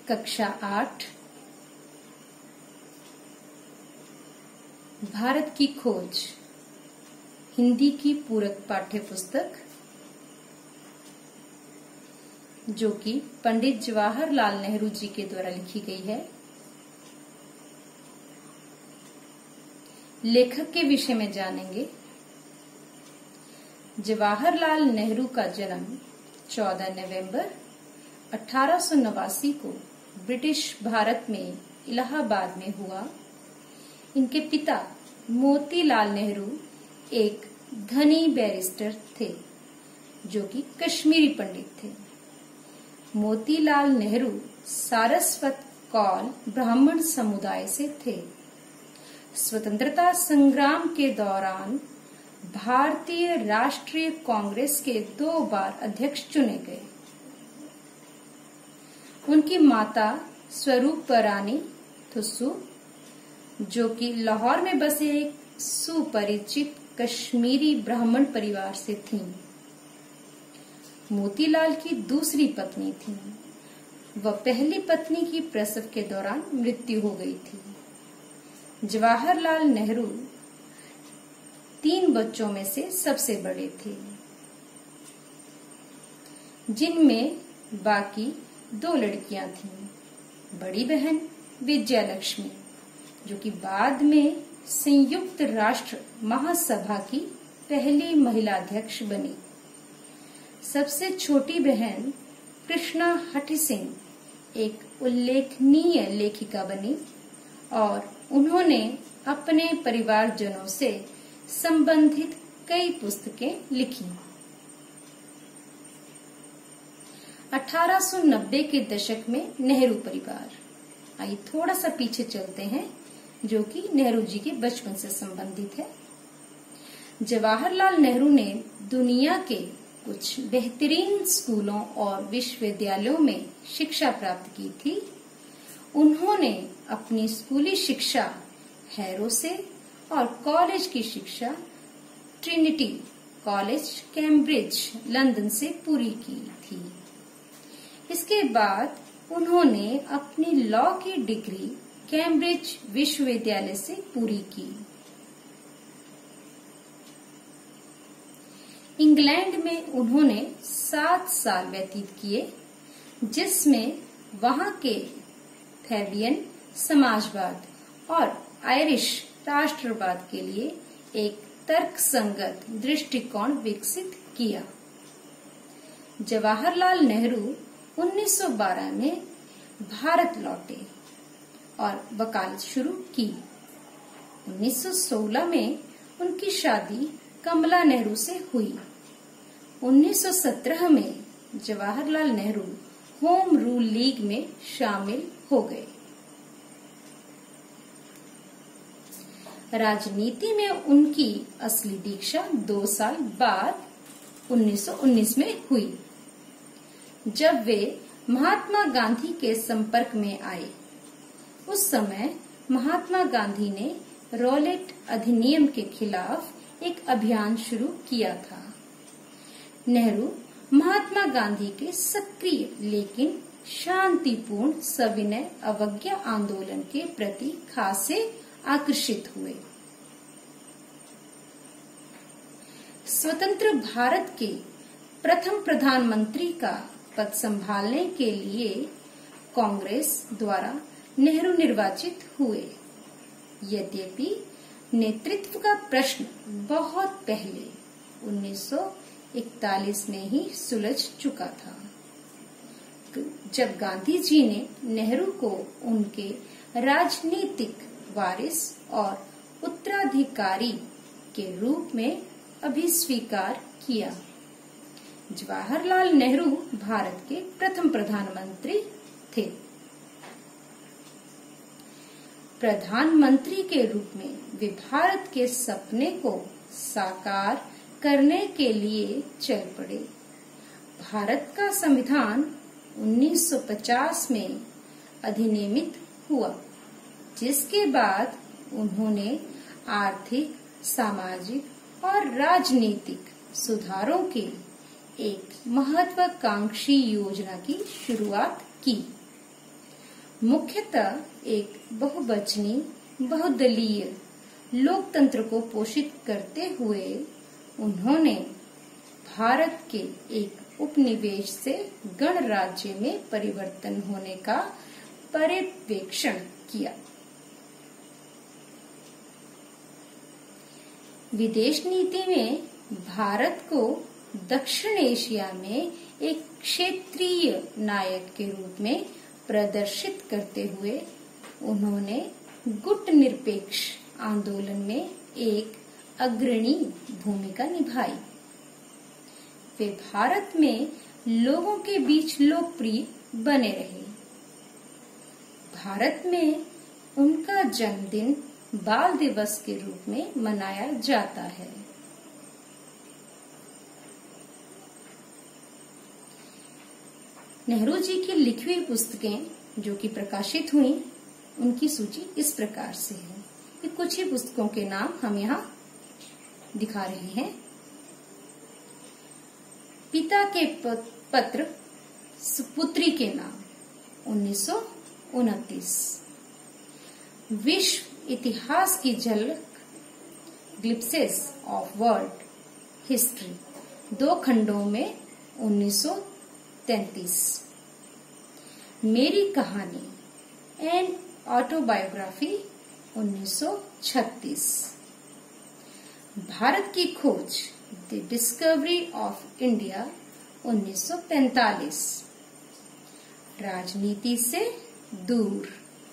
कक्षा 8 भारत की खोज हिंदी की पूरक पाठ्य पुस्तक जो कि पंडित जवाहरलाल नेहरू जी के द्वारा लिखी गई है। लेखक के विषय में जानेंगे। जवाहरलाल नेहरू का जन्म 14 नवंबर 1889 को ब्रिटिश भारत में इलाहाबाद में हुआ। इनके पिता मोतीलाल नेहरू एक धनी बैरिस्टर थे जो कि कश्मीरी पंडित थे। मोतीलाल नेहरू सारस्वत कौल ब्राह्मण समुदाय से थे। स्वतंत्रता संग्राम के दौरान भारतीय राष्ट्रीय कांग्रेस के 2 बार अध्यक्ष चुने गए। उनकी माता स्वरूप रानी थुस्सू जो कि लाहौर में बसे एक सुपरिचित कश्मीरी ब्राह्मण परिवार से थीं। मोतीलाल की दूसरी पत्नी थी। वह पहली पत्नी की प्रसव के दौरान मृत्यु हो गई थी। जवाहरलाल नेहरू 3 बच्चों में से सबसे बड़े थे, जिनमें बाकी 2 लड़कियां थीं। बड़ी बहन विजयलक्ष्मी जो कि बाद में संयुक्त राष्ट्र महासभा की पहली महिला अध्यक्ष बनी। सबसे छोटी बहन कृष्णा हठी सिंह एक उल्लेखनीय लेखिका बनी और उन्होंने अपने परिवारजनों से संबंधित कई पुस्तकें लिखी। 1890 के दशक में नेहरू परिवार। आइए थोड़ा सा पीछे चलते हैं जो कि नेहरू जी के बचपन से संबंधित है। जवाहरलाल नेहरू ने दुनिया के कुछ बेहतरीन स्कूलों और विश्वविद्यालयों में शिक्षा प्राप्त की थी। उन्होंने अपनी स्कूली शिक्षा हैरो से और कॉलेज की शिक्षा ट्रिनिटी कॉलेज कैम्ब्रिज लंदन से पूरी की थी। इसके बाद उन्होंने अपनी लॉ की डिग्री कैम्ब्रिज विश्वविद्यालय से पूरी की। इंग्लैंड में उन्होंने 7 साल व्यतीत किए, जिसमें वहां के फैबियन समाजवाद और आयरिश राष्ट्रवाद के लिए एक तर्कसंगत दृष्टिकोण विकसित किया। जवाहरलाल नेहरू 1912 में भारत लौटे और वकालत शुरू की। 1916 में उनकी शादी कमला नेहरू से हुई। 1917 में Jawaharlal Nehru home rule league में शामिल हो गए। राजनीति में उनकी असली दीक्षा 2 साल बाद 1919 में हुई, जब वे महात्मा गांधी के संपर्क में आए। उस समय महात्मा गांधी ने रॉलेट अधिनियम के खिलाफ एक अभियान शुरू किया था। नेहरू महात्मा गांधी के सक्रिय लेकिन शांतिपूर्ण सविनय अवज्ञा आंदोलन के प्रति खासे आकर्षित हुए। स्वतंत्र भारत के प्रथम प्रधानमंत्री का पद संभालने के लिए कांग्रेस द्वारा नेहरू निर्वाचित हुए। यद्यपि नेतृत्व का प्रश्न बहुत पहले 1941 में ही सुलझ चुका था, जब गांधी जी ने नेहरू को उनके राजनीतिक वारिस और उत्तराधिकारी के रूप में अभिस्वीकार किया। जवाहरलाल नेहरू भारत के प्रथम प्रधानमंत्री थे। प्रधानमंत्री के रूप में वे भारत के सपने को साकार करने के लिए चल पड़े। भारत का संविधान 1950 में अधिनियमित हुआ, जिसके बाद उन्होंने आर्थिक, सामाजिक और राजनीतिक सुधारों के एक महत्वाकांक्षी योजना की शुरुआत की। मुख्यतः एक बहुवचनी बहुदलीय लोकतंत्र को पोषित करते हुए उन्होंने भारत के एक उपनिवेश से गणराज्य में परिवर्तन होने का पर्यवेक्षण किया। विदेश नीति में भारत को दक्षिण एशिया में एक क्षेत्रीय नायक के रूप में प्रदर्शित करते हुए उन्होंने गुटनिरपेक्ष आंदोलन में एक अग्रणी भूमिका निभाई। वे भारत में लोगों के बीच लोकप्रिय बने रहे। भारत में उनका जन्मदिन बाल दिवस के रूप में मनाया जाता है। नेहरू जी की लिखी हुई पुस्तकें जो कि प्रकाशित हुई, उनकी सूची इस प्रकार से है। ये कुछ ही पुस्तकों के नाम हम यहाँ दिखा रहे हैं। पिता के पत्र सुपुत्री के नाम 1929। विश्व इतिहास की झलक ग्लिम्प्सेस ऑफ वर्ल्ड हिस्ट्री 2 खंडों में 1933। मेरी कहानी एंड ऑटोबायोग्राफी 1936। भारत की खोज द डिस्कवरी ऑफ इंडिया 1945। राजनीति से दूर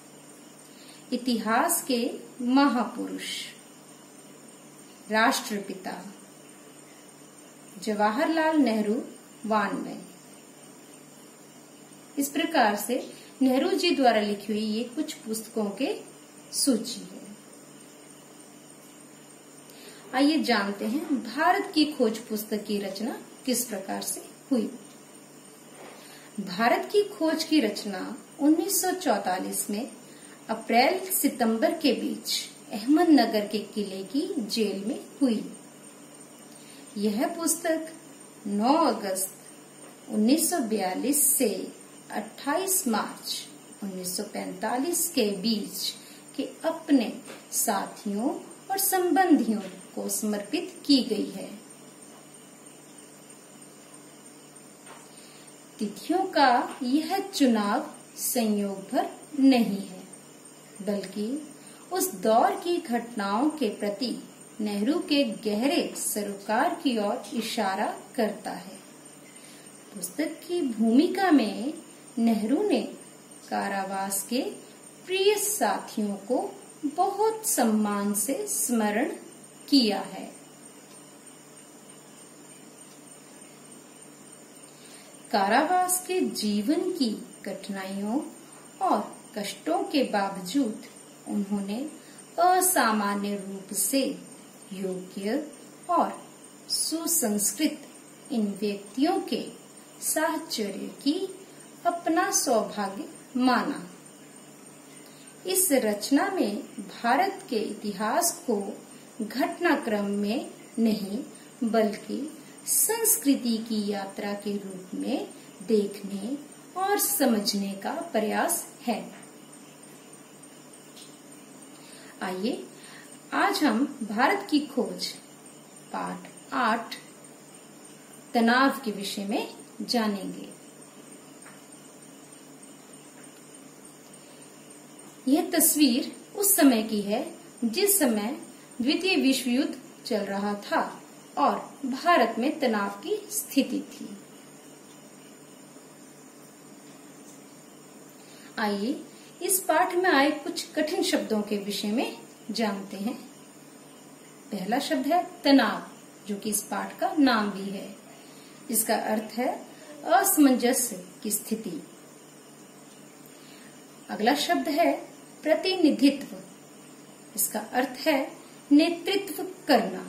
इतिहास के महापुरुष राष्ट्रपिता जवाहरलाल नेहरू 92। इस प्रकार से नेहरू जी द्वारा लिखी हुई ये कुछ पुस्तकों के सूची है। आइए जानते हैं भारत की खोज पुस्तक की रचना किस प्रकार से हुई। भारत की खोज की रचना 1944 में अप्रैल सितंबर के बीच अहमदनगर के किले की जेल में हुई। यह पुस्तक 9 अगस्त 1942 से 28 मार्च 1945 के बीच के अपने साथियों और संबंधियों को समर्पित की गई है। तिथियों का यह चुनाव संयोग भर नहीं है, बल्कि उस दौर की घटनाओं के प्रति नेहरू के गहरे सरोकार की ओर इशारा करता है। पुस्तक की भूमिका में नेहरू ने कारावास के प्रिय साथियों को बहुत सम्मान से स्मरण किया है। कारावास के जीवन की कठिनाइयों और कष्टों के बावजूद उन्होंने असामान्य रूप से योग्य और सुसंस्कृत इन व्यक्तियों के साहचर्य की अपना सौभाग्य माना। इस रचना में भारत के इतिहास को घटनाक्रम में नहीं बल्कि संस्कृति की यात्रा के रूप में देखने और समझने का प्रयास है। आइए आज हम भारत की खोज पाठ 8 तनाव के विषय में जानेंगे। यह तस्वीर उस समय की है जिस समय द्वितीय विश्व युद्ध चल रहा था और भारत में तनाव की स्थिति थी। आइए इस पाठ में आए कुछ कठिन शब्दों के विषय में जानते हैं। पहला शब्द है तनाव, जो कि इस पाठ का नाम भी है। इसका अर्थ है असमंजस्य की स्थिति। अगला शब्द है प्रतिनिधित्व। इसका अर्थ है नेतृत्व करना।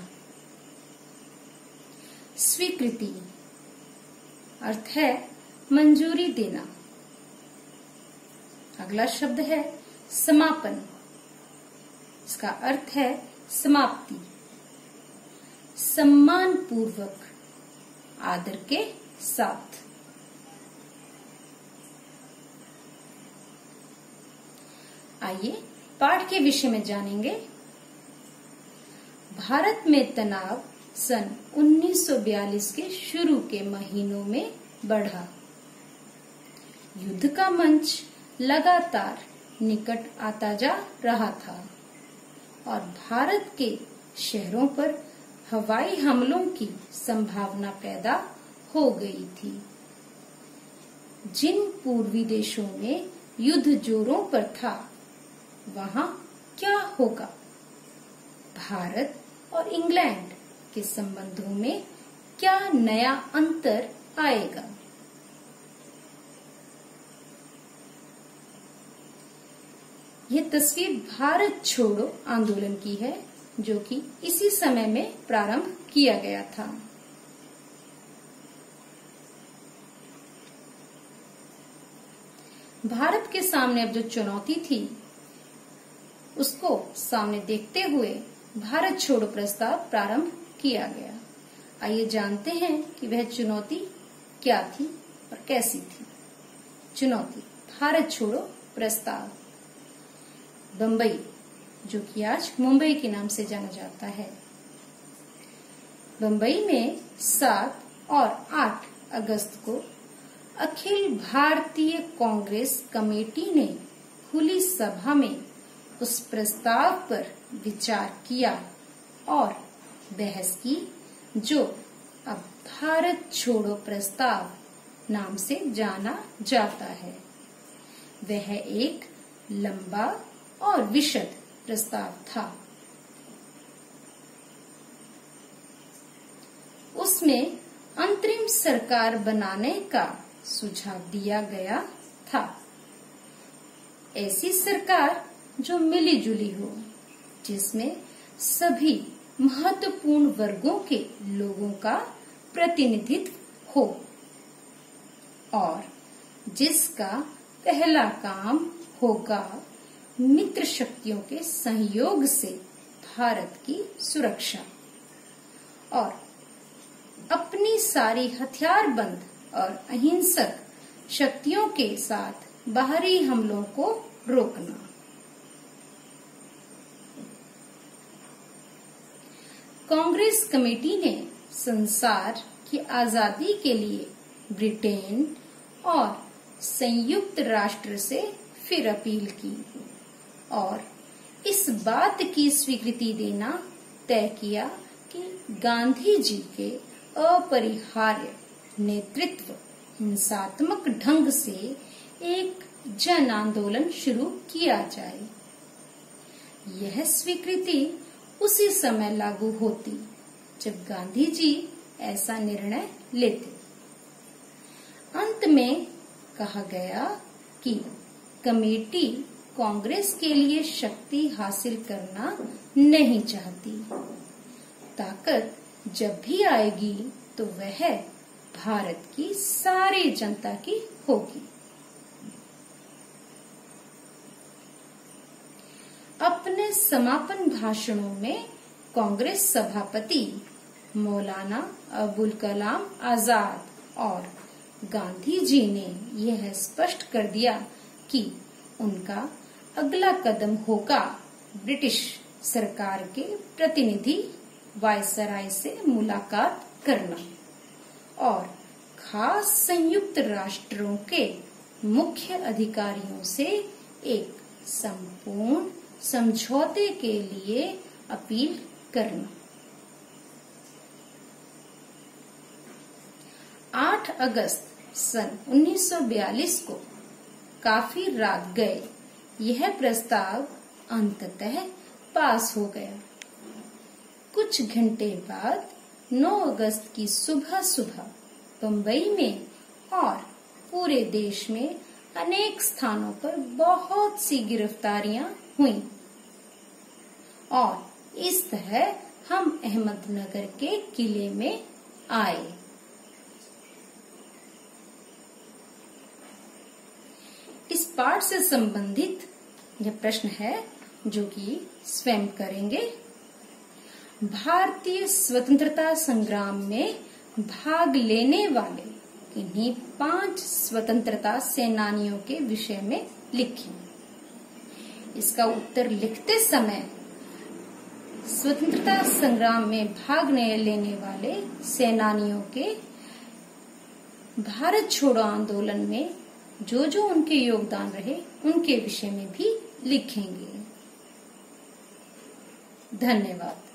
स्वीकृति अर्थ है मंजूरी देना। अगला शब्द है समापन। इसका अर्थ है समाप्ति। सम्मान पूर्वक, आदर के साथ। आइए पाठ के विषय में जानेंगे। भारत में तनाव सन 1942 के शुरू के महीनों में बढ़ा। युद्ध का मंच लगातार निकट आता जा रहा था और भारत के शहरों पर हवाई हमलों की संभावना पैदा हो गई थी। जिन पूर्वी देशों में युद्ध जोरों पर था, वहां क्या होगा? भारत और इंग्लैंड के संबंधों में क्या नया अंतर आएगा? यह तस्वीर भारत छोड़ो आंदोलन की है, जो कि इसी समय में प्रारंभ किया गया था। भारत के सामने अब जो चुनौती थी, उसको सामने देखते हुए भारत छोड़ो प्रस्ताव प्रारंभ किया गया। आइए जानते हैं कि वह चुनौती क्या थी और कैसी थी। चुनौती, भारत छोड़ो प्रस्ताव। बंबई, जो कि आज मुंबई के नाम से जाना जाता है, बंबई में 7 और 8 अगस्त को अखिल भारतीय कांग्रेस कमेटी ने खुली सभा में उस प्रस्ताव पर विचार किया और बहस की, जो अब भारत छोड़ो प्रस्ताव नाम से जाना जाता है। वह एक लंबा और विशद प्रस्ताव था। उसमें अंतरिम सरकार बनाने का सुझाव दिया गया था। ऐसी सरकार जो मिली जुली हो, जिसमें सभी महत्वपूर्ण वर्गों के लोगों का प्रतिनिधित्व हो और जिसका पहला काम होगा मित्र शक्तियों के सहयोग से भारत की सुरक्षा और अपनी सारी हथियारबंद और अहिंसक शक्तियों के साथ बाहरी हमलों को रोकना। कांग्रेस कमेटी ने संसार की आजादी के लिए ब्रिटेन और संयुक्त राष्ट्र से फिर अपील की और इस बात की स्वीकृति देना तय किया कि गांधी जी के अपरिहार्य नेतृत्व हिंसात्मक ढंग से एक जन आंदोलन शुरू किया जाए। यह स्वीकृति उसी समय लागू होती जब गांधी जी ऐसा निर्णय लेते। अंत में कहा गया कि कमेटी कांग्रेस के लिए शक्ति हासिल करना नहीं चाहती। ताकत जब भी आएगी तो वह भारत की सारी जनता की होगी। अपने समापन भाषणों में कांग्रेस सभापति मौलाना अबुल कलाम आजाद और गांधी जी ने यह स्पष्ट कर दिया कि उनका अगला कदम होगा ब्रिटिश सरकार के प्रतिनिधि वायसराय से मुलाकात करना और खास संयुक्त राष्ट्रों के मुख्य अधिकारियों से एक संपूर्ण समझौते के लिए अपील करना। 8 अगस्त सन 1942 को काफी रात गए यह प्रस्ताव अंततः पास हो गया। कुछ घंटे बाद 9 अगस्त की सुबह सुबह बंबई में और पूरे देश में अनेक स्थानों पर बहुत सी गिरफ्तारियां हुई और इस तरह हम अहमदनगर के किले में आए। इस पाठ से संबंधित यह प्रश्न है जो कि स्वयं करेंगे। भारतीय स्वतंत्रता संग्राम में भाग लेने वाले इन्हीं 5 स्वतंत्रता सेनानियों के विषय में लिखें। इसका उत्तर लिखते समय स्वतंत्रता संग्राम में भाग लेने वाले सेनानियों के भारत छोड़ो आंदोलन में जो जो उनके योगदान रहे उनके विषय में भी लिखेंगे। धन्यवाद।